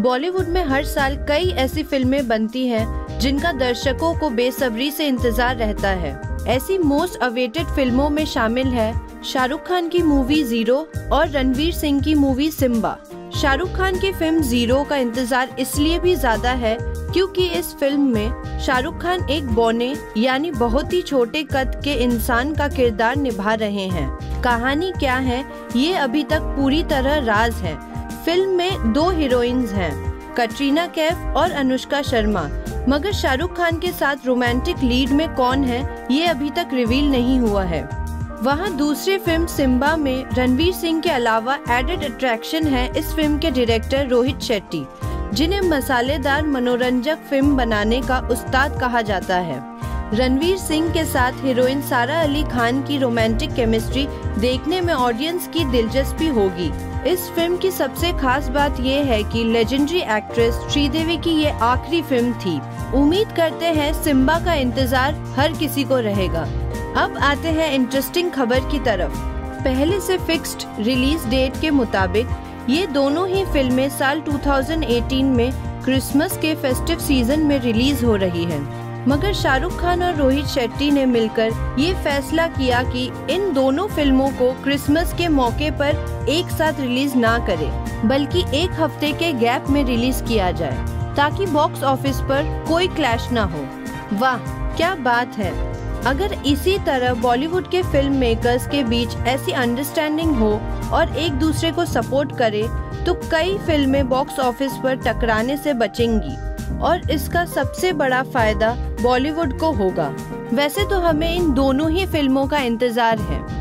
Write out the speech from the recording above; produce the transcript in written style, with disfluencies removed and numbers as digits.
बॉलीवुड में हर साल कई ऐसी फिल्में बनती हैं जिनका दर्शकों को बेसब्री से इंतजार रहता है। ऐसी मोस्ट अवेटेड फिल्मों में शामिल है शाहरुख खान की मूवी जीरो और रणवीर सिंह की मूवी सिम्बा। शाहरुख खान की फिल्म जीरो का इंतजार इसलिए भी ज्यादा है क्योंकि इस फिल्म में शाहरुख खान एक बौने यानी बहुत ही छोटे कद के इंसान का किरदार निभा रहे हैं। कहानी क्या है ये अभी तक पूरी तरह राज है। फिल्म में 2 हीरोइंस हैं, कटरीना कैफ और अनुष्का शर्मा, मगर शाहरुख खान के साथ रोमांटिक लीड में कौन है ये अभी तक रिवील नहीं हुआ है। वहाँ दूसरी फिल्म सिम्बा में रणवीर सिंह के अलावा एडेड अट्रैक्शन है इस फिल्म के डायरेक्टर रोहित शेट्टी, जिन्हें मसालेदार मनोरंजक फिल्म बनाने का उस्ताद कहा जाता है। रणवीर सिंह के साथ हीरोइन सारा अली खान की रोमांटिक केमिस्ट्री देखने में ऑडियंस की दिलचस्पी होगी। इस फिल्म की सबसे खास बात ये है कि लेजेंडरी एक्ट्रेस श्रीदेवी की ये आखिरी फिल्म थी। उम्मीद करते हैं सिम्बा का इंतजार हर किसी को रहेगा। अब आते हैं इंटरेस्टिंग खबर की तरफ। पहले से फिक्स्ड रिलीज डेट के मुताबिक ये दोनों ही फिल्में साल 2018 में क्रिसमस के फेस्टिव सीजन में रिलीज हो रही हैं। मगर शाहरुख खान और रोहित शेट्टी ने मिलकर ये फैसला किया कि इन दोनों फिल्मों को क्रिसमस के मौके पर एक साथ रिलीज ना करें, बल्कि एक हफ्ते के गैप में रिलीज किया जाए ताकि बॉक्स ऑफिस पर कोई क्लैश ना हो। वाह क्या बात है! अगर इसी तरह बॉलीवुड के फिल्म मेकर्स के बीच ऐसी अंडरस्टैंडिंग हो और एक दूसरे को सपोर्ट करे तो कई फिल्में बॉक्स ऑफिस पर टकराने से बचेंगी और इसका सबसे बड़ा फायदा बॉलीवुड को होगा। वैसे तो हमें इन दोनों ही फिल्मों का इंतजार है।